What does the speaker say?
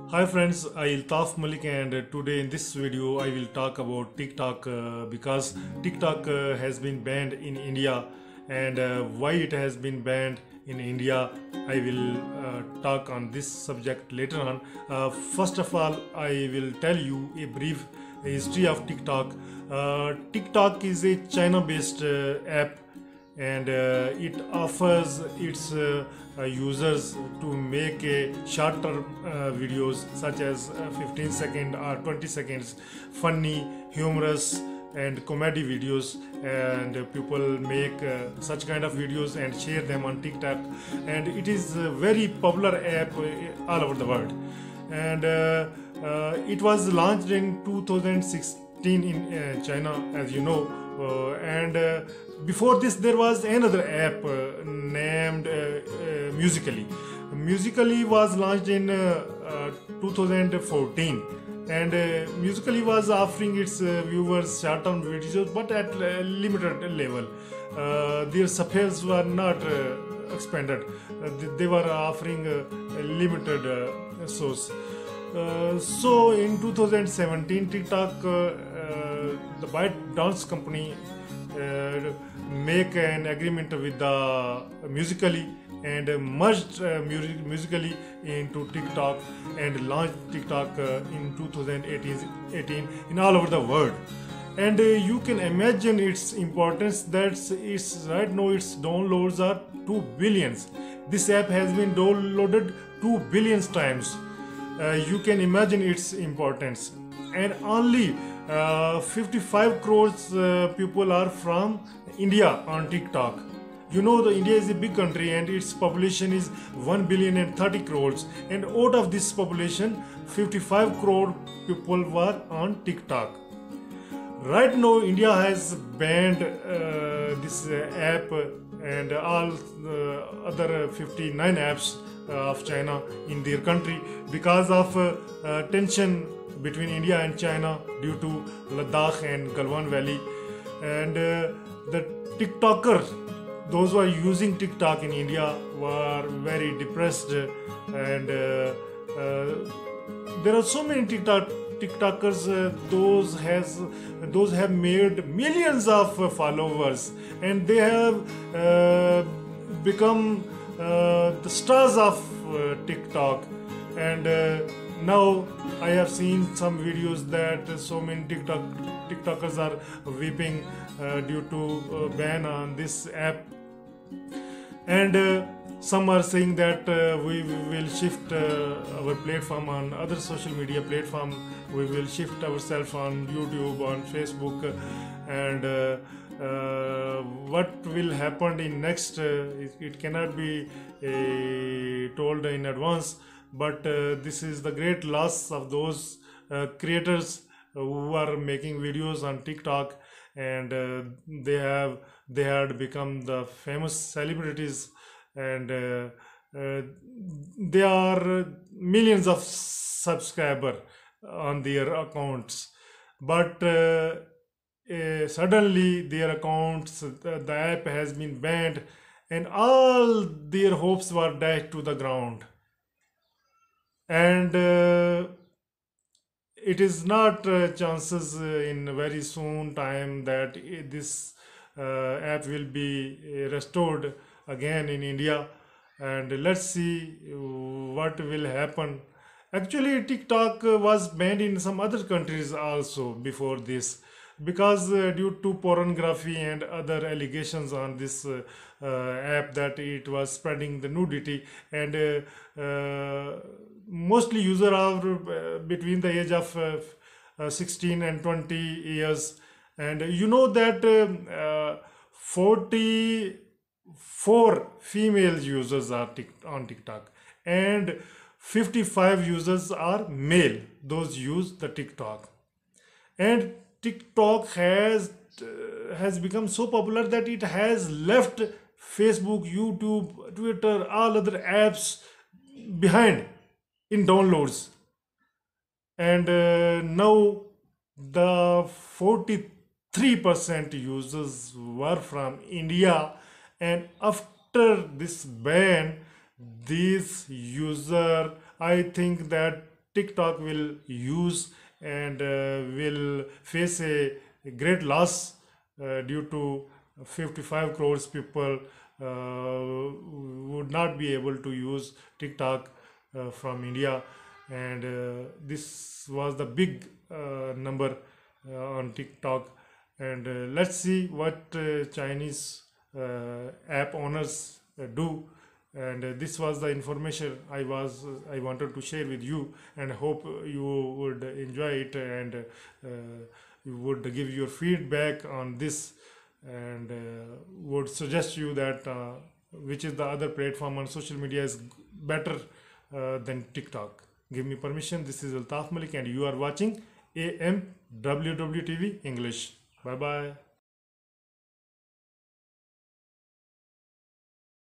Hi friends, I Iltaf Malik and today in this video I will talk about TikTok because TikTok has been banned in India and why it has been banned in India. I will talk on this subject later on. First of all, I will tell you a brief history of TikTok. TikTok is a China-based app and it offers its users to make a shorter videos such as 15 second or 20 seconds funny, humorous and comedy videos, and people make such kind of videos and share them on TikTok, and it is a very popular app all over the world. And it was launched in 2016 in China, as you know, and before this there was another app named Musically. Musically was launched in 2014, and Musically was offering its viewers short-term videos but at a limited level. Their subscriptions were not expanded. They were offering a limited source. So in 2017, TikTok, the ByteDance company, make an agreement with the Musically and merged Musically into TikTok and launched TikTok in 2018 in all over the world. And you can imagine its importance, that it's right now its downloads are 2 billions. This app has been downloaded 2 billion times. You can imagine its importance, and only 55 crores people are from India on TikTok. You know, the India is a big country and its population is 1 billion and 30 crores, and out of this population 55 crore people were on TikTok. Right now India has banned this app and all other 59 apps of China in their country because of tension between India and China due to Ladakh and Galwan Valley. And the TikTokers, those who are using TikTok in India, were very depressed, and there are so many TikTokers. Those have made millions of followers, and they have become the stars of TikTok. And now I have seen some videos that so many TikTokers are weeping due to ban on this app, and some are saying that we will shift our platform on other social media platform. We will shift ourselves on YouTube, on Facebook, and what will happen in next, it cannot be told in advance. But this is the great loss of those creators who are making videos on TikTok, and they had become the famous celebrities, and they are millions of subscriber on their accounts. But suddenly their accounts, the app has been banned, and all their hopes were dashed to the ground. And it is not chances in very soon time that this app will be restored again in India, and let's see what will happen. Actually, TikTok was banned in some other countries also before this, because due to pornography and other allegations on this app, that it was spreading the nudity, and mostly users are between the age of 16 and 20 years. And you know that 44 female users are on TikTok, and 55 users are male, those use the TikTok. And TikTok has become so popular that it has left Facebook, YouTube, Twitter, all other apps behind in downloads. And now the 43% users were from India, and after this ban, these user, I think that TikTok will use and will face a great loss due to 55 crores people would not be able to use TikTok from India, and this was the big number on TikTok. And let's see what Chinese app owners do. And this was the information I wanted to share with you, and hope you would enjoy it, and you would give your feedback on this, and would suggest you that which is the other platform on social media is better than TikTok. Give me permission. This is Altaf Malik, and you are watching AMWW TV English. Bye bye.